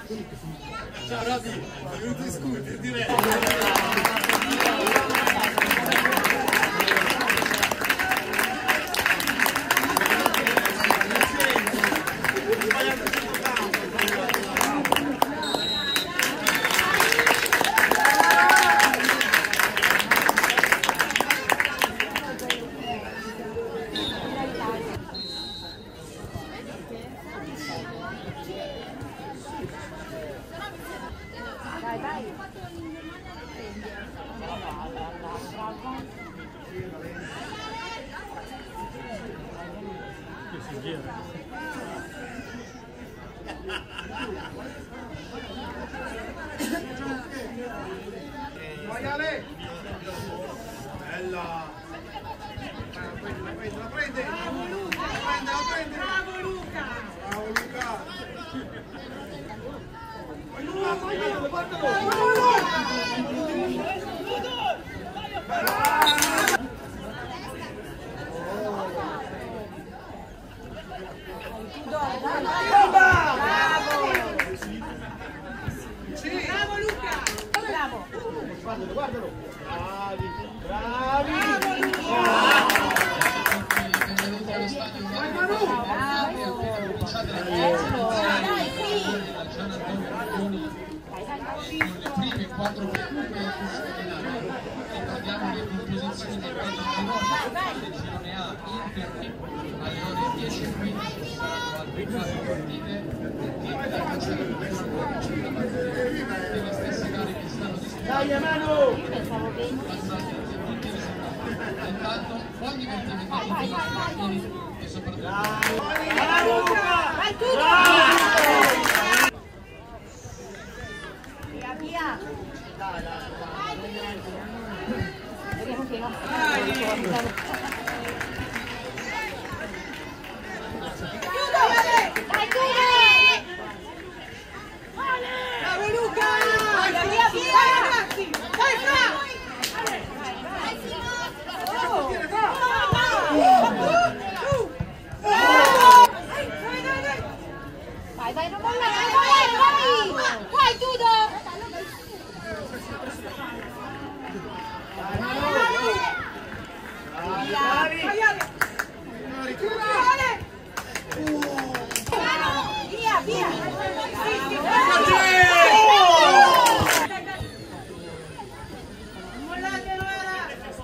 Ciao Robby, benvenuto in scooter, direi. Maiale! Bella! La prende! Bravo Luca! Bravo Luca! Bravo Luca! Bravo Luca! Bravo! Guardalo, guardalo! Bravi! Bravi! Le prime 4 figure ricordiamo le composizioni dei paesi del girone A, Inter alle ore 10:15 saranno altre 4 partite della Cancello delle stesse gare che stanno disputando intanto buon divertimento a tutti i nostri bambini e soprattutto Vai tu! Via, via! Vediamo che no. Chiudo! Vai tu! Bravo Luca! Via, via, via! Ragazzi! Vai, fra! Vai, vai, non mollare, vai, vai, Tudo! Via, via! Mollatelo, era!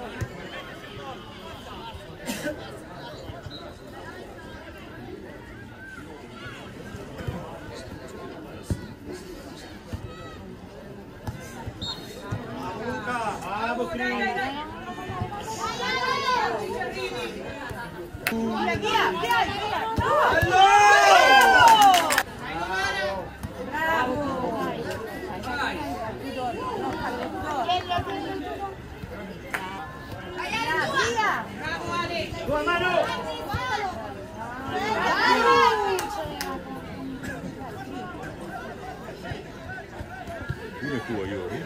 Bravo Crini! Via, via, via! Bravo Ale! Tua mano! Pure tu, Iori?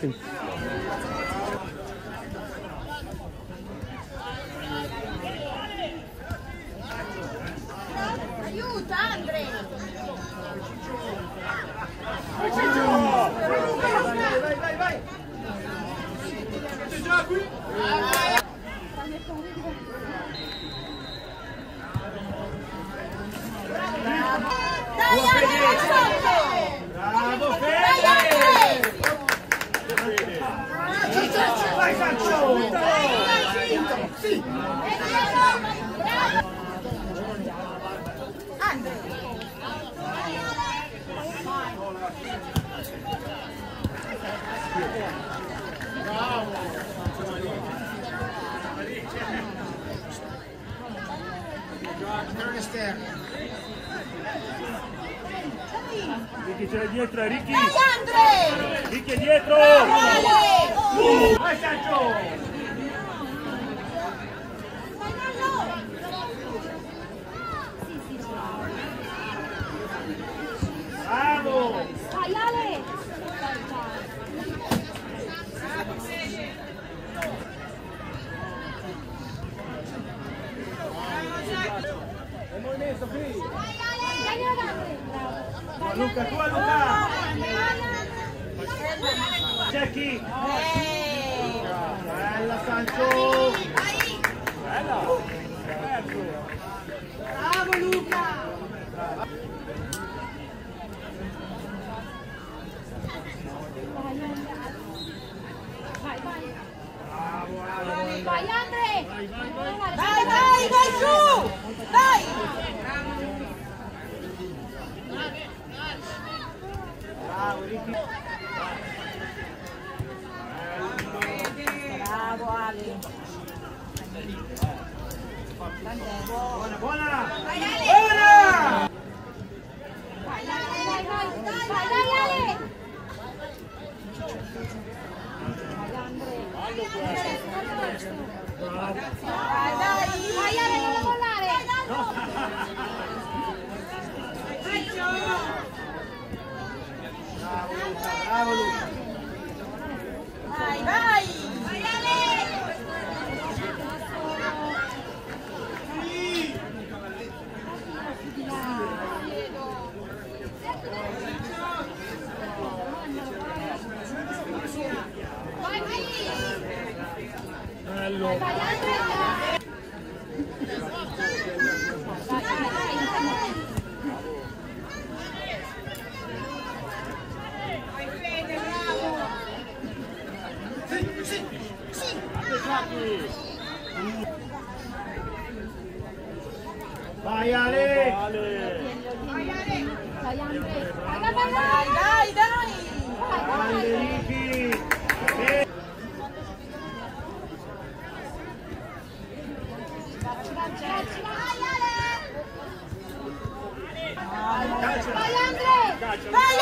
Aiuta Andre! Vai Ciccio! Vai, vai, vai! Sei già qui? Dai Ale! Bravo Fede! Vai Faccio! Sì! Ricky c'è dietro, Ricky! Dai Andre! Ricky è dietro! Vai Sancho! Bravo! Dai Ale! Il movimento qui! Luca, tua Luca! Jackie! Bella Sancho! Bella! Bravo Luca! Vai Andre! Vai giù! Dai! Bravo Ricky! Bravo Ale! Buona, buona! Vai Ale! Buona! Vai Ale! Vai Ale, non mollare! Bravo Luca! Vai, vai! Vai Ale! Vai, vai! Bello! Vai Andre! Vai Ale! Vai Ale! Vai Andre! Dai, dai! Grande Ricky! Vai Andre! Vai